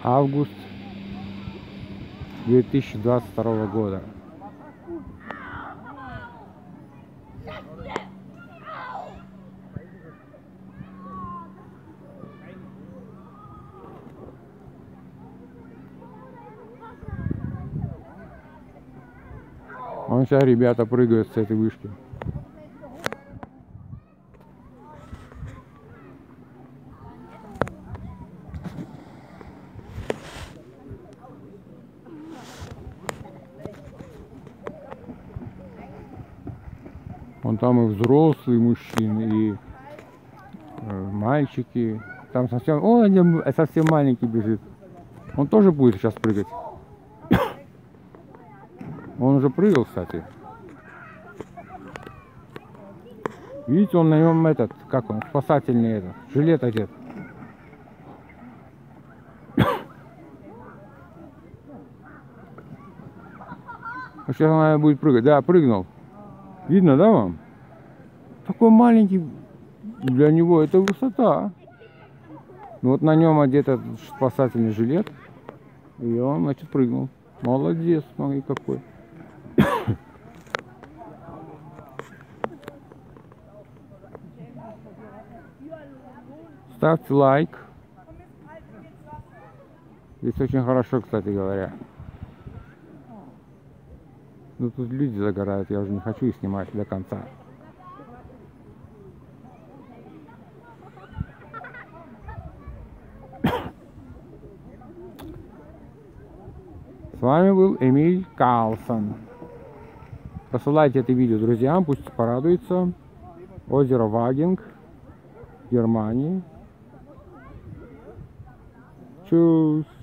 Август 2022 года. Вон сейчас ребята прыгают с этой вышки. Вон там и взрослые мужчины, и мальчики. Там совсем... О, один совсем маленький бежит. Он тоже будет сейчас прыгать. Он уже прыгал, кстати. Видите, он на нем этот, как он, спасательный этот, жилет одет. Сейчас она будет прыгать. Да, прыгнул. Видно, да, вам? Такой маленький, для него это высота. Ну, вот на нем одет этот спасательный жилет. И он, значит, прыгнул. Молодец, смотри какой. Ставьте лайк. Здесь очень хорошо, кстати говоря. Ну тут люди загорают, я уже не хочу их снимать до конца. С вами был Эмиль Карлсон. Посылайте это видео друзьям, пусть порадуются. Озеро Вагинг, Германия. Чус.